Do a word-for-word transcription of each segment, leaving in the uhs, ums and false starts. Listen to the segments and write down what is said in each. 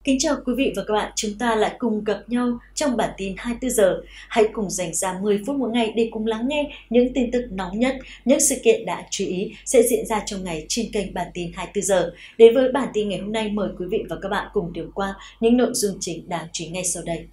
Kính chào quý vị và các bạn, chúng ta lại cùng gặp nhau trong bản tin hai mươi tư giờ. Hãy cùng dành ra mười phút mỗi ngày để cùng lắng nghe những tin tức nóng nhất, những sự kiện đã chú ý sẽ diễn ra trong ngày trên kênh bản tin hai mươi tư giờ. Đến với bản tin ngày hôm nay, mời quý vị và các bạn cùng điểm qua những nội dung chính đáng chú ý ngay sau đây.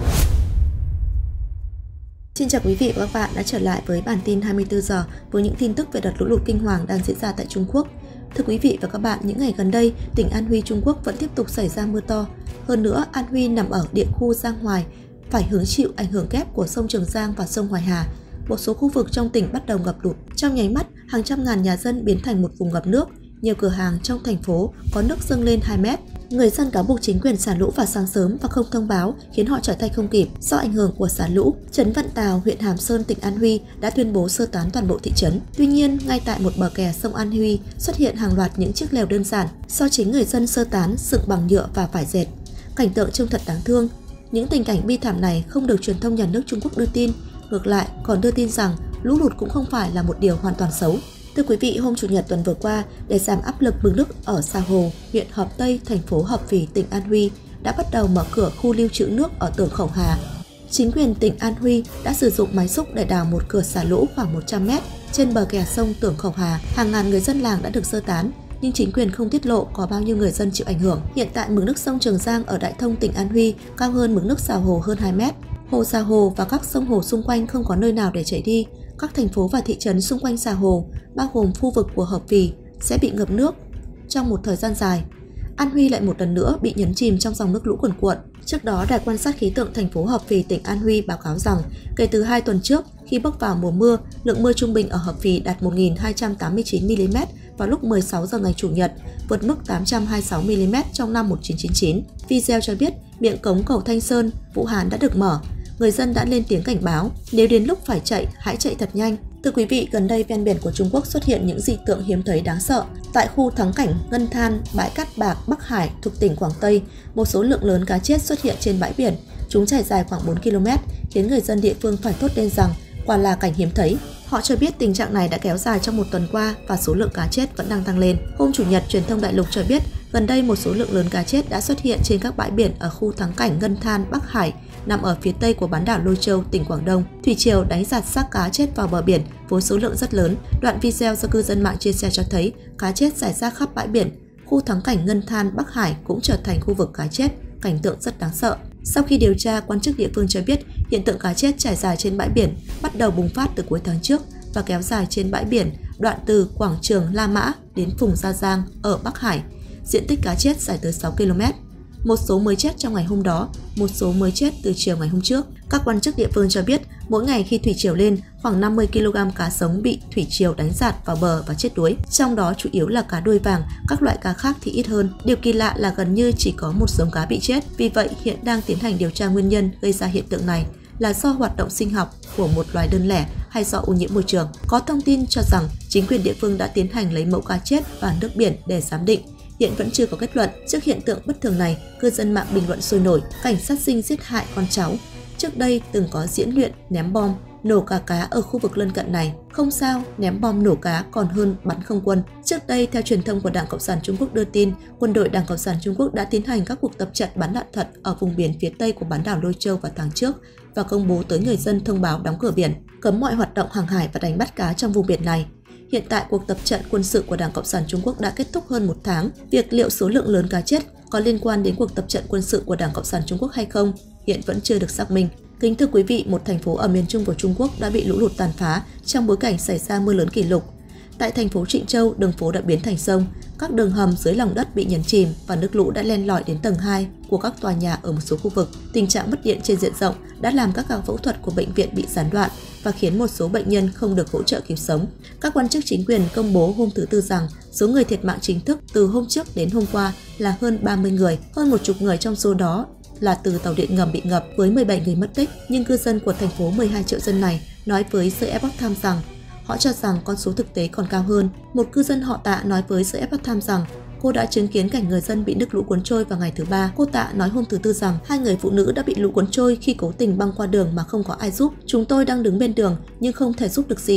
Xin chào quý vị và các bạn đã trở lại với bản tin hai mươi tư giờ với những tin tức về đợt lũ lụt kinh hoàng đang diễn ra tại Trung Quốc. Thưa quý vị và các bạn, những ngày gần đây, tỉnh An Huy Trung Quốc vẫn tiếp tục xảy ra mưa to. Hơn nữa, An Huy nằm ở địa khu Giang Hoài, phải hứng chịu ảnh hưởng kép của sông Trường Giang và sông Hoài Hà. Một số khu vực trong tỉnh bắt đầu ngập lụt. Trong nháy mắt, hàng trăm ngàn nhà dân biến thành một vùng ngập nước. Nhiều cửa hàng trong thành phố có nước dâng lên hai mét. Người dân cáo buộc chính quyền xả lũ vào sáng sớm và không thông báo, khiến họ trở tay không kịp. Do ảnh hưởng của xả lũ, trấn Vận Tào, huyện Hàm Sơn, tỉnh An Huy đã tuyên bố sơ tán toàn bộ thị trấn. Tuy nhiên, ngay tại một bờ kè sông An Huy xuất hiện hàng loạt những chiếc lều đơn giản do chính người dân sơ tán dựng bằng nhựa và vải dệt. Cảnh tượng trông thật đáng thương. Những tình cảnh bi thảm này không được truyền thông nhà nước Trung Quốc đưa tin, ngược lại còn đưa tin rằng lũ lụt cũng không phải là một điều hoàn toàn xấu. Thưa quý vị, hôm Chủ nhật tuần vừa qua, để giảm áp lực mực nước ở Sa Hồ, huyện Hợp Tây, thành phố Hợp Phì, tỉnh An Huy đã bắt đầu mở cửa khu lưu trữ nước ở Tưởng Khẩu Hà. Chính quyền tỉnh An Huy đã sử dụng máy xúc để đào một cửa xả lũ khoảng một trăm mét trên bờ kè sông Tưởng Khẩu Hà. Hàng ngàn người dân làng đã được sơ tán, nhưng chính quyền không tiết lộ có bao nhiêu người dân chịu ảnh hưởng. Hiện tại mực nước sông Trường Giang ở Đại Thông, tỉnh An Huy cao hơn mực nước Sa Hồ hơn hai mét. Hồ Sa Hồ và các sông hồ xung quanh không có nơi nào để chảy đi. Các thành phố và thị trấn xung quanh Sa Hồ, bao gồm khu vực của Hợp Phì, sẽ bị ngập nước trong một thời gian dài. An Huy lại một lần nữa bị nhấn chìm trong dòng nước lũ cuồn cuộn. Trước đó, Đài quan sát khí tượng thành phố Hợp Phì, tỉnh An Huy báo cáo rằng kể từ hai tuần trước, khi bước vào mùa mưa, lượng mưa trung bình ở Hợp Phì đạt một nghìn hai trăm tám mươi chín mi li mét vào lúc mười sáu giờ ngày Chủ nhật, vượt mức tám trăm hai mươi sáu mi li mét trong năm một nghìn chín trăm chín mươi chín. Video cho biết miệng cống cầu Thanh Sơn, Vũ Hán đã được mở. Người dân đã lên tiếng cảnh báo, nếu đến lúc phải chạy, hãy chạy thật nhanh. Thưa quý vị, gần đây ven biển của Trung Quốc xuất hiện những dị tượng hiếm thấy đáng sợ. Tại khu thắng cảnh Ngân Than, bãi cát bạc Bắc Hải thuộc tỉnh Quảng Tây, một số lượng lớn cá chết xuất hiện trên bãi biển. Chúng trải dài khoảng bốn ki lô mét, khiến người dân địa phương phải thốt lên rằng quả là cảnh hiếm thấy. Họ cho biết tình trạng này đã kéo dài trong một tuần qua và số lượng cá chết vẫn đang tăng lên. Hôm Chủ nhật, truyền thông đại lục cho biết gần đây một số lượng lớn cá chết đã xuất hiện trên các bãi biển ở khu thắng cảnh Ngân Than, Bắc Hải, nằm ở phía tây của bán đảo Lôi Châu, tỉnh Quảng Đông. Thủy triều đánh giạt xác cá chết vào bờ biển với số lượng rất lớn. Đoạn video do cư dân mạng chia sẻ cho thấy cá chết rải rác khắp bãi biển. Khu thắng cảnh Ngân Than, Bắc Hải cũng trở thành khu vực cá chết, cảnh tượng rất đáng sợ. Sau khi điều tra, quan chức địa phương cho biết hiện tượng cá chết trải dài trên bãi biển bắt đầu bùng phát từ cuối tháng trước và kéo dài trên bãi biển đoạn từ quảng trường La Mã đến Phùng Gia Giang ở Bắc Hải. Diện tích cá chết dài tới sáu ki lô mét. Một số mới chết trong ngày hôm đó, một số mới chết từ chiều ngày hôm trước. Các quan chức địa phương cho biết mỗi ngày khi thủy triều lên, khoảng năm mươi ki lô gam cá sống bị thủy triều đánh giạt vào bờ và chết đuối. Trong đó chủ yếu là cá đuôi vàng, các loại cá khác thì ít hơn. Điều kỳ lạ là gần như chỉ có một giống cá bị chết. Vì vậy, hiện đang tiến hành điều tra nguyên nhân gây ra hiện tượng này là do hoạt động sinh học của một loài đơn lẻ hay do ô nhiễm môi trường. Có thông tin cho rằng chính quyền địa phương đã tiến hành lấy mẫu cá chết và nước biển để giám định. Hiện vẫn chưa có kết luận. Trước hiện tượng bất thường này, cư dân mạng bình luận sôi nổi, cảnh sát sinh giết hại con cháu. Trước đây từng có diễn luyện ném bom, nổ cá cá ở khu vực lân cận này. Không sao, ném bom nổ cá còn hơn bắn không quân. Trước đây, theo truyền thông của Đảng Cộng sản Trung Quốc đưa tin, quân đội Đảng Cộng sản Trung Quốc đã tiến hành các cuộc tập trận bắn đạn thật ở vùng biển phía tây của bán đảo Lôi Châu vào tháng trước và công bố tới người dân thông báo đóng cửa biển, cấm mọi hoạt động hàng hải và đánh bắt cá trong vùng biển này. Hiện tại, cuộc tập trận quân sự của Đảng Cộng sản Trung Quốc đã kết thúc hơn một tháng. Việc liệu số lượng lớn cá chết có liên quan đến cuộc tập trận quân sự của Đảng Cộng sản Trung Quốc hay không hiện vẫn chưa được xác minh. Kính thưa quý vị, một thành phố ở miền Trung của Trung Quốc đã bị lũ lụt tàn phá trong bối cảnh xảy ra mưa lớn kỷ lục. Tại thành phố Trịnh Châu, đường phố đã biến thành sông, các đường hầm dưới lòng đất bị nhấn chìm và nước lũ đã len lỏi đến tầng hai của các tòa nhà ở một số khu vực. Tình trạng mất điện trên diện rộng đã làm các ca phẫu thuật của bệnh viện bị gián đoạn và khiến một số bệnh nhân không được hỗ trợ cứu sống. Các quan chức chính quyền công bố hôm thứ Tư rằng số người thiệt mạng chính thức từ hôm trước đến hôm qua là hơn ba mươi người, hơn một chục người trong số đó là từ tàu điện ngầm bị ngập với mười bảy người mất tích. Nhưng cư dân của thành phố mười hai triệu dân này nói với The Epoch Times rằng họ cho rằng con số thực tế còn cao hơn. Một cư dân họ Tạ nói với The Epoch Times rằng cô đã chứng kiến cảnh người dân bị nước lũ cuốn trôi vào ngày thứ ba. Cô Tạ nói hôm thứ Tư rằng hai người phụ nữ đã bị lũ cuốn trôi khi cố tình băng qua đường mà không có ai giúp. Chúng tôi đang đứng bên đường nhưng không thể giúp được gì.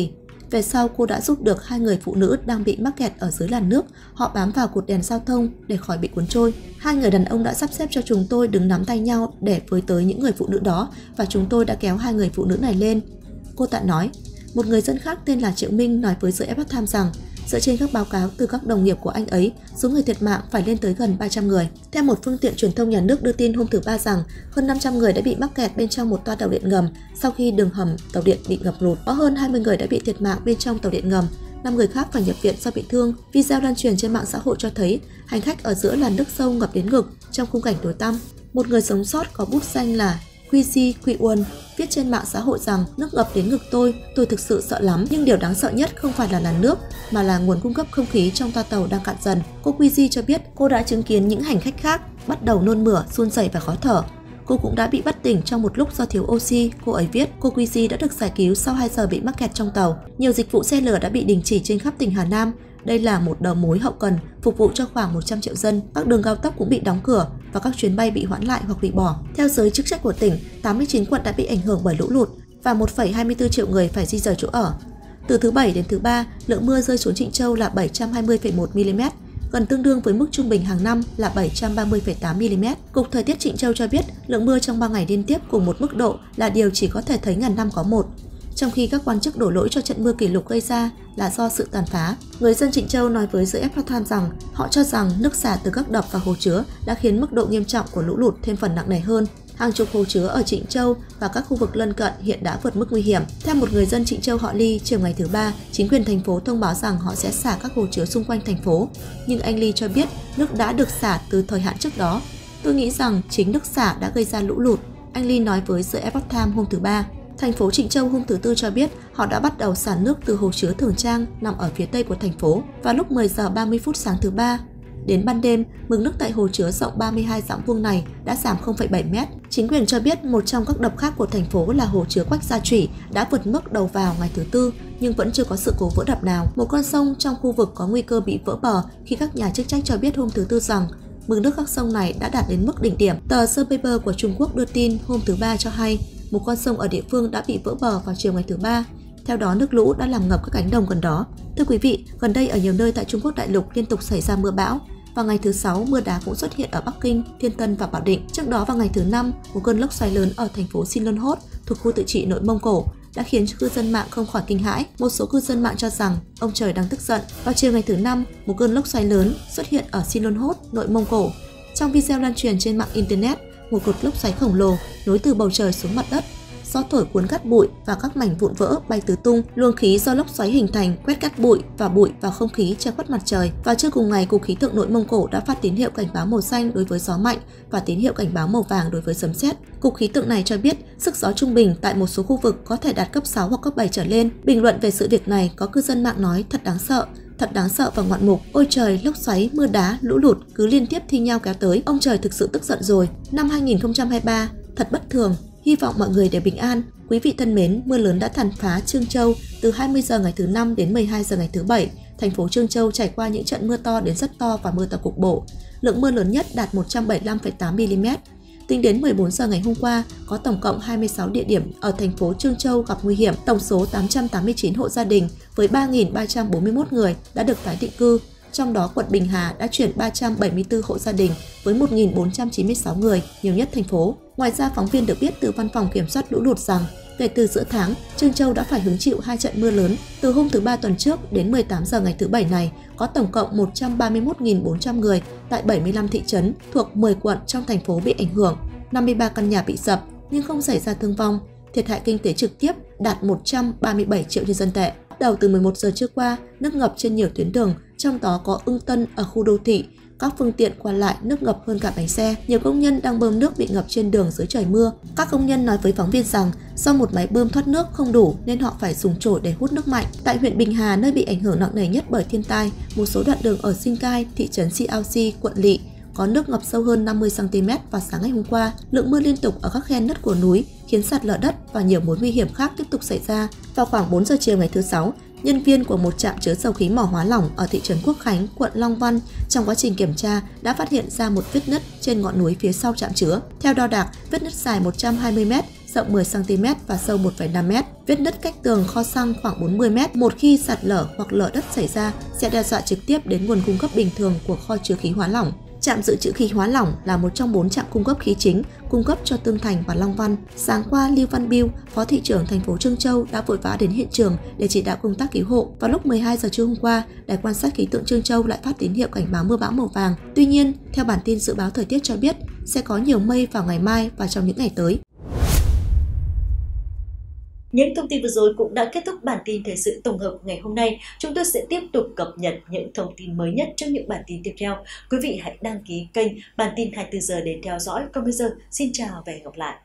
Về sau, cô đã giúp được hai người phụ nữ đang bị mắc kẹt ở dưới làn nước, họ bám vào cột đèn giao thông để khỏi bị cuốn trôi. Hai người đàn ông đã sắp xếp cho chúng tôi đứng nắm tay nhau để với tới những người phụ nữ đó và chúng tôi đã kéo hai người phụ nữ này lên. Cô ta nói. Một người dân khác tên là Triệu Minh nói với The Epoch Times rằng dựa trên các báo cáo từ các đồng nghiệp của anh ấy, số người thiệt mạng phải lên tới gần ba trăm người. Theo một phương tiện truyền thông nhà nước đưa tin hôm thứ Ba rằng hơn năm trăm người đã bị mắc kẹt bên trong một toa tàu điện ngầm sau khi đường hầm tàu điện bị ngập lụt. Có hơn hai mươi người đã bị thiệt mạng bên trong tàu điện ngầm, năm người khác phải nhập viện do bị thương. Video lan truyền trên mạng xã hội cho thấy hành khách ở giữa làn nước sâu ngập đến ngực trong khung cảnh tối tăm. Một người sống sót có bút danh là Quy Quy Uân viết trên mạng xã hội rằng nước ngập đến ngực tôi, tôi thực sự sợ lắm, nhưng điều đáng sợ nhất không phải là làn nước mà là nguồn cung cấp không khí trong toa tàu đang cạn dần. Cô Quy cho biết cô đã chứng kiến những hành khách khác bắt đầu nôn mửa, run rẩy và khó thở. Cô cũng đã bị bất tỉnh trong một lúc do thiếu oxy, cô ấy viết. Cô Quy đã được giải cứu sau hai giờ bị mắc kẹt trong tàu. Nhiều dịch vụ xe lửa đã bị đình chỉ trên khắp tỉnh Hà Nam. Đây là một đầu mối hậu cần phục vụ cho khoảng một trăm triệu dân. Các đường cao tốc cũng bị đóng cửa và các chuyến bay bị hoãn lại hoặc hủy bỏ. Theo giới chức trách của tỉnh, tám mươi chín quận đã bị ảnh hưởng bởi lũ lụt và một phẩy hai mươi tư triệu người phải di rời chỗ ở. Từ thứ Bảy đến thứ Ba, lượng mưa rơi xuống Trịnh Châu là bảy trăm hai mươi phẩy một mi-li-mét, gần tương đương với mức trung bình hàng năm là bảy trăm ba mươi phẩy tám mi-li-mét. Cục Thời tiết Trịnh Châu cho biết lượng mưa trong ba ngày liên tiếp cùng một mức độ là điều chỉ có thể thấy ngàn năm có một. Trong khi các quan chức đổ lỗi cho trận mưa kỷ lục gây ra là do sự tàn phá. Người dân Trịnh Châu nói với The Epoch Times rằng họ cho rằng nước xả từ các đập và hồ chứa đã khiến mức độ nghiêm trọng của lũ lụt thêm phần nặng nề hơn. Hàng chục hồ chứa ở Trịnh Châu và các khu vực lân cận hiện đã vượt mức nguy hiểm. Theo một người dân Trịnh Châu họ Ly, chiều ngày thứ Ba, chính quyền thành phố thông báo rằng họ sẽ xả các hồ chứa xung quanh thành phố. Nhưng anh Ly cho biết nước đã được xả từ thời hạn trước đó. Tôi nghĩ rằng chính nước xả đã gây ra lũ lụt, anh Ly nói với The Epoch Times hôm thứ Ba. Thành phố Trịnh Châu hôm thứ Tư cho biết họ đã bắt đầu xả nước từ hồ chứa Thường Trang nằm ở phía tây của thành phố vào lúc mười giờ ba mươi phút sáng thứ Ba. Đến ban đêm, mực nước tại hồ chứa rộng ba mươi hai dặm vuông này đã giảm không phẩy bảy mét. Chính quyền cho biết một trong các đập khác của thành phố là hồ chứa Quách Gia Trủy đã vượt mức đầu vào ngày thứ Tư nhưng vẫn chưa có sự cố vỡ đập nào. Một con sông trong khu vực có nguy cơ bị vỡ bờ khi các nhà chức trách cho biết hôm thứ Tư rằng mực nước các sông này đã đạt đến mức đỉnh điểm. Tờ The Paper của Trung Quốc đưa tin hôm thứ Ba cho hay một con sông ở địa phương đã bị vỡ bờ vào chiều ngày thứ Ba. Theo đó, nước lũ đã làm ngập các cánh đồng gần đó. Thưa quý vị, gần đây ở nhiều nơi tại Trung Quốc đại lục liên tục xảy ra mưa bão. Vào ngày thứ Sáu, mưa đá cũng xuất hiện ở Bắc Kinh, Thiên Tân và Bảo Định. Trước đó vào ngày thứ Năm, một cơn lốc xoáy lớn ở thành phố Silonhot thuộc khu tự trị nội Mông Cổ đã khiến cư dân mạng không khỏi kinh hãi. Một số cư dân mạng cho rằng ông trời đang tức giận. Vào chiều ngày thứ Năm, một cơn lốc xoáy lớn xuất hiện ở Silonhot, nội Mông Cổ. Trong video lan truyền trên mạng internet, một cột lốc xoáy khổng lồ nối từ bầu trời xuống mặt đất. Gió thổi cuốn cát bụi và các mảnh vụn vỡ bay tứ tung. Luồng khí do lốc xoáy hình thành quét cát bụi và bụi vào không khí che khuất mặt trời. Và trưa cùng ngày, Cục Khí tượng nội Mông Cổ đã phát tín hiệu cảnh báo màu xanh đối với gió mạnh và tín hiệu cảnh báo màu vàng đối với sấm sét. Cục Khí tượng này cho biết sức gió trung bình tại một số khu vực có thể đạt cấp sáu hoặc cấp bảy trở lên. Bình luận về sự việc này, có cư dân mạng nói thật đáng sợ. Thật đáng sợ và ngoạn mục. Ôi trời, lốc xoáy, mưa đá, lũ lụt cứ liên tiếp thi nhau kéo tới. Ông trời thực sự tức giận rồi. Năm hai nghìn không trăm hai mươi ba thật bất thường. Hy vọng mọi người đều bình an. Quý vị thân mến, mưa lớn đã tàn phá Chương Châu từ hai mươi giờ ngày thứ Năm đến mười hai giờ ngày thứ Bảy. Thành phố Chương Châu trải qua những trận mưa to đến rất to và mưa to cục bộ. Lượng mưa lớn nhất đạt một trăm bảy mươi lăm phẩy tám mi-li-mét. Tính đến mười bốn giờ ngày hôm qua, có tổng cộng hai mươi sáu địa điểm ở thành phố Chương Châu gặp nguy hiểm. Tổng số tám trăm tám mươi chín hộ gia đình với ba nghìn ba trăm bốn mươi mốt người đã được tái định cư. Trong đó, quận Bình Hà đã chuyển ba trăm bảy mươi tư hộ gia đình với một nghìn bốn trăm chín mươi sáu người, nhiều nhất thành phố. Ngoài ra, phóng viên được biết từ Văn phòng Kiểm soát lũ lụt rằng kể từ giữa tháng, Chương Châu đã phải hứng chịu hai trận mưa lớn. Từ hôm thứ Ba tuần trước đến mười tám giờ ngày thứ Bảy này, có tổng cộng một trăm ba mươi mốt nghìn bốn trăm người tại bảy mươi lăm thị trấn thuộc mười quận trong thành phố bị ảnh hưởng. năm mươi ba căn nhà bị sập nhưng không xảy ra thương vong. Thiệt hại kinh tế trực tiếp đạt một trăm ba mươi bảy triệu nhân dân tệ. Bắt đầu từ mười một giờ trưa qua, nước ngập trên nhiều tuyến đường, trong đó có Ưng Tân ở khu đô thị. Các phương tiện qua lại nước ngập hơn cả bánh xe. Nhiều công nhân đang bơm nước bị ngập trên đường dưới trời mưa. Các công nhân nói với phóng viên rằng do một máy bơm thoát nước không đủ nên họ phải dùng chổi để hút nước mạnh. Tại huyện Bình Hà, nơi bị ảnh hưởng nặng nề nhất bởi thiên tai, một số đoạn đường ở Sinh Cai, thị trấn Si Ao Si, quận Lỵ có nước ngập sâu hơn năm mươi xăng ti mét vào sáng ngày hôm qua. Lượng mưa liên tục ở các khe nứt của núi khiến sạt lở đất và nhiều mối nguy hiểm khác tiếp tục xảy ra. Vào khoảng bốn giờ chiều ngày thứ Sáu, nhân viên của một trạm chứa dầu khí mỏ hóa lỏng ở thị trấn Quốc Khánh, quận Long Văn trong quá trình kiểm tra đã phát hiện ra một vết nứt trên ngọn núi phía sau trạm chứa. Theo đo đạc, vết nứt dài một trăm hai mươi mét, rộng mười xăng ti mét và sâu một phẩy năm mét. Vết nứt cách tường kho xăng khoảng bốn mươi mét. Một khi sạt lở hoặc lở đất xảy ra sẽ đe dọa trực tiếp đến nguồn cung cấp bình thường của kho chứa khí hóa lỏng. Trạm dự trữ khí hóa lỏng là một trong bốn trạm cung cấp khí chính, cung cấp cho Tương Thành và Long Văn. Sáng qua, Lưu Văn Biêu, Phó thị trưởng thành phố Trương Châu đã vội vã đến hiện trường để chỉ đạo công tác cứu hộ. Vào lúc mười hai giờ trưa hôm qua, Đài quan sát khí tượng Trương Châu lại phát tín hiệu cảnh báo mưa bão màu vàng. Tuy nhiên, theo bản tin dự báo thời tiết cho biết, sẽ có nhiều mây vào ngày mai và trong những ngày tới. Những thông tin vừa rồi cũng đã kết thúc bản tin thời sự tổng hợp ngày hôm nay. Chúng tôi sẽ tiếp tục cập nhật những thông tin mới nhất trong những bản tin tiếp theo. Quý vị hãy đăng ký kênh Bản tin hai mươi tư giờ để theo dõi. Còn bây giờ, xin chào và hẹn gặp lại.